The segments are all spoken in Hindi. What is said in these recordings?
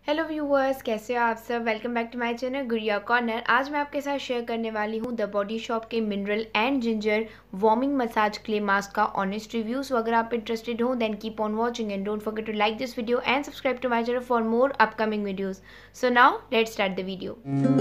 हेलो व्यूअर्स, कैसे हो आप सब। Welcome back to my channel Gudiya corner. आज मैं आपके साथ शेयर करने वाली हूँ द बॉडी शॉप के mineral and ginger warming massage clay mask का ऑनेस्ट रिव्यू। सो अगर आप इंटरेस्टेड हो then keep on watching and don't forget to like this video and subscribe to my channel for more upcoming videos. So now let's start the video.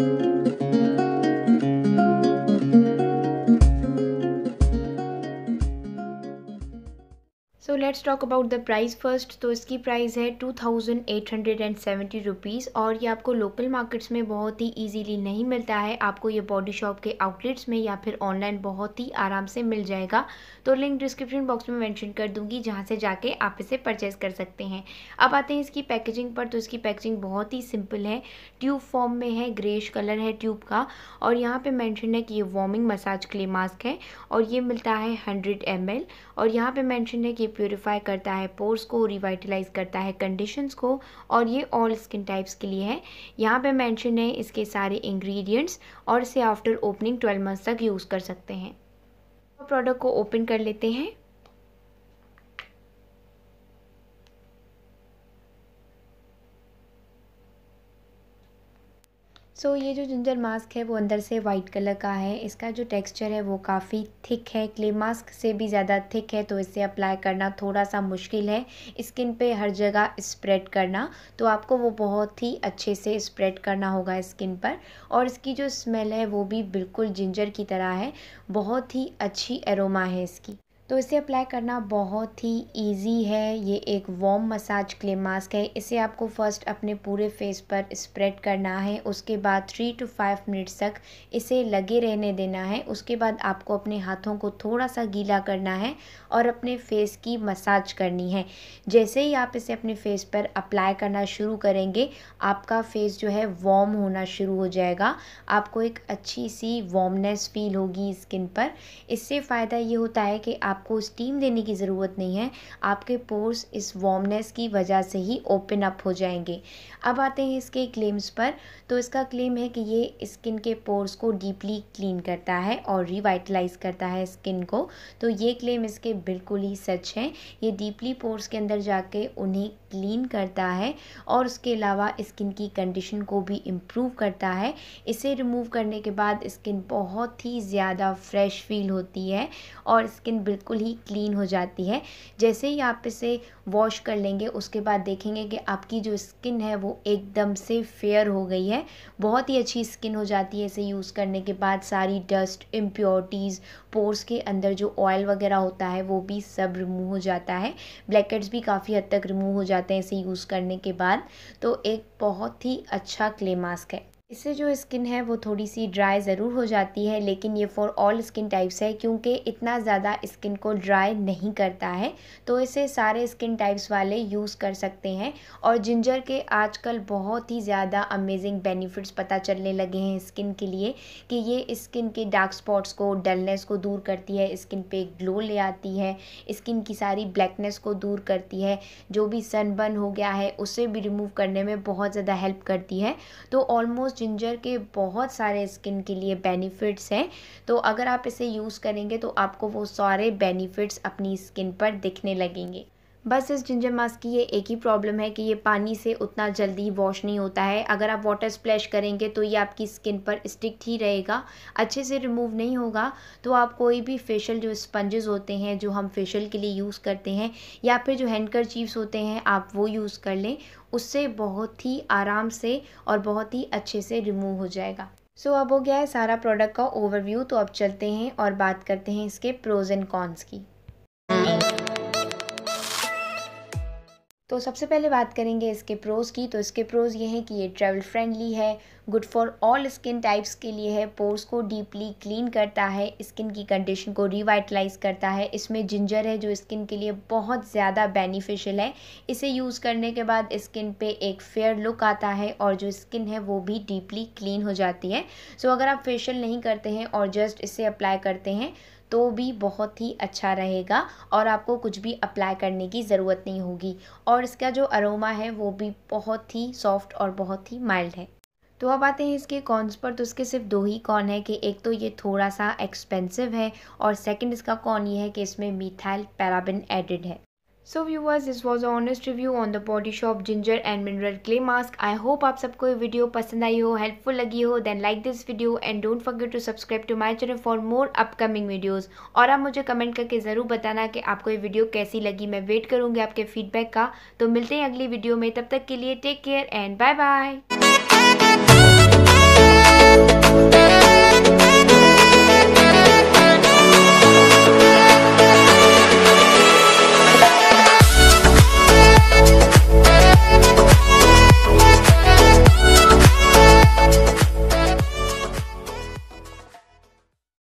So let's talk about the price first. तो इसकी प्राइस है 2870 रुपीज़ और ये आपको लोकल मार्केट्स में बहुत ही इजीली नहीं मिलता है। आपको ये बॉडी शॉप के आउटलेट्स में या फिर ऑनलाइन बहुत ही आराम से मिल जाएगा। तो लिंक डिस्क्रिप्शन बॉक्स में मेंशन कर दूंगी, जहाँ से जाके आप इसे परचेज कर सकते हैं। अब आते हैं इसकी पैकेजिंग पर। तो इसकी पैकेजिंग बहुत ही सिंपल है, ट्यूब फॉर्म में है, ग्रेश कलर है ट्यूब का। और यहाँ पे मेंशन है कि ये वार्मिंग मसाज क्ले मास्क है और ये मिलता है 100 ml। और यहाँ पे मेंशन है कि प्यूरिफाई करता है पोर्स को, रिवाइटलाइज करता है कंडीशंस को और ये ऑल स्किन टाइप्स के लिए है। यहाँ पे मेंशन है इसके सारे इंग्रेडिएंट्स और इसे आफ्टर ओपनिंग 12 मंथ्स तक यूज़ कर सकते हैं। प्रोडक्ट को ओपन कर लेते हैं। ये जो जिंजर मास्क है वो अंदर से वाइट कलर का है। इसका जो टेक्सचर है वो काफ़ी थिक है, क्ले मास्क से भी ज़्यादा थिक है। तो इसे अप्लाई करना थोड़ा सा मुश्किल है, स्किन पे हर जगह स्प्रेड करना। तो आपको वो बहुत ही अच्छे से स्प्रेड करना होगा स्किन पर। और इसकी जो स्मेल है वो भी बिल्कुल जिंजर की तरह है, बहुत ही अच्छी एरोमा है इसकी। तो इसे अप्लाई करना बहुत ही इजी है। ये एक वार्म मसाज क्ले मास्क है। इसे आपको फर्स्ट अपने पूरे फेस पर स्प्रेड करना है, उसके बाद 3 to 5 मिनट्स तक इसे लगे रहने देना है। उसके बाद आपको अपने हाथों को थोड़ा सा गीला करना है और अपने फेस की मसाज करनी है। जैसे ही आप इसे अपने फेस पर अप्लाई करना शुरू करेंगे, आपका फेस जो है वार्म होना शुरू हो जाएगा। आपको एक अच्छी सी वार्मनेस फील होगी स्किन पर। इससे फ़ायदा ये होता है कि आपको स्टीम देने की ज़रूरत नहीं है, आपके पोर्स इस वार्मनेस की वजह से ही ओपन अप हो जाएंगे। अब आते हैं इसके क्लेम्स पर। तो इसका क्लेम है कि ये स्किन के पोर्स को डीपली क्लीन करता है और रिवाइटलाइज करता है स्किन को। तो ये क्लेम इसके बिल्कुल ही सच है। ये डीपली पोर्स के अंदर जाके उन्हें क्लीन करता है और उसके अलावा स्किन की कंडीशन को भी इम्प्रूव करता है। इसे रिमूव करने के बाद स्किन बहुत ही ज़्यादा फ्रेश फील होती है और स्किन बिल्कुल ही क्लीन हो जाती है। जैसे ही आप इसे वॉश कर लेंगे उसके बाद देखेंगे कि आपकी जो स्किन है वो एकदम से फेयर हो गई है, बहुत ही अच्छी स्किन हो जाती है। इसे यूज़ करने के बाद सारी डस्ट, इम्प्योरिटीज़, पोर्स के अंदर जो ऑयल वगैरह होता है वो भी सब रिमूव हो जाता है। ब्लैकहेड्स भी काफ़ी हद तक रिमूव हो जाते हैं इसे यूज़ करने के बाद। तो एक बहुत ही अच्छा क्ले मास्क है। इससे जो स्किन है वो थोड़ी सी ड्राई ज़रूर हो जाती है, लेकिन ये फॉर ऑल स्किन टाइप्स है क्योंकि इतना ज़्यादा स्किन को ड्राई नहीं करता है। तो इसे सारे स्किन टाइप्स वाले यूज़ कर सकते हैं। और जिंजर के आजकल बहुत ही ज़्यादा अमेजिंग बेनिफिट्स पता चलने लगे हैं स्किन के लिए, कि ये स्किन के डार्क स्पॉट्स को, डलनेस को दूर करती है, स्किन पे ग्लो ले आती है, स्किन की सारी ब्लैकनेस को दूर करती है, जो भी सनबर्न हो गया है उसे भी रिमूव करने में बहुत ज़्यादा हेल्प करती है। तो ऑलमोस्ट जिंजर के बहुत सारे स्किन के लिए बेनिफिट्स हैं। तो अगर आप इसे यूज़ करेंगे तो आपको वो सारे बेनिफिट्स अपनी स्किन पर दिखने लगेंगे। बस इस जिंजर मास्क की ये एक ही प्रॉब्लम है कि ये पानी से उतना जल्दी वॉश नहीं होता है। अगर आप वाटर स्प्लैश करेंगे तो ये आपकी स्किन पर स्टिक ही रहेगा, अच्छे से रिमूव नहीं होगा। तो आप कोई भी फेशियल जो स्पंजेस होते हैं जो हम फेशियल के लिए यूज़ करते हैं, या फिर जो हैंडकरचीफ्स होते हैं आप वो यूज़ कर लें, उससे बहुत ही आराम से और बहुत ही अच्छे से रिमूव हो जाएगा। अब हो गया है सारा प्रोडक्ट का ओवरव्यू। तो अब चलते हैं और बात करते हैं इसके प्रोज एंड कॉन्स की। तो सबसे पहले बात करेंगे इसके प्रोज़ की। तो इसके प्रोज़ ये हैं कि ये ट्रैवल फ्रेंडली है, good for all skin types के लिए है, पोर्स को डीपली क्लीन करता है, स्किन की कंडीशन को रिवाइटलाइज करता है। इसमें जिंजर है जो स्किन के लिए बहुत ज़्यादा बेनिफिशियल है। इसे यूज़ करने के बाद स्किन पे एक फेयर लुक आता है और जो स्किन है वो भी डीपली क्लीन हो जाती है। अगर आप फेशियल नहीं करते हैं और जस्ट इसे अप्लाई करते हैं तो भी बहुत ही अच्छा रहेगा और आपको कुछ भी अप्लाई करने की ज़रूरत नहीं होगी। और इसका जो अरोमा है वो भी बहुत ही सॉफ्ट और बहुत ही माइल्ड है। तो अब आते हैं इसके कॉन्स पर। तो इसके सिर्फ दो ही कॉन है कि एक तो ये थोड़ा सा एक्सपेंसिव है और सेकंड इसका कॉन ये है कि इसमें मिथाइल पैराबेन एडेड है। So viewers, this was a honest review on the body shop ginger and mineral clay mask. I hope आप सबको ये वीडियो पसंद आई हो, हेल्पफुल लगी हो। Then like this video and don't forget to subscribe to my channel for more upcoming videos. और आप मुझे कमेंट करके ज़रूर बताना कि आपको ये वीडियो कैसी लगी। मैं वेट करूँगी आपके फीडबैक का। तो मिलते हैं अगली वीडियो में, तब तक के लिए take care and bye bye.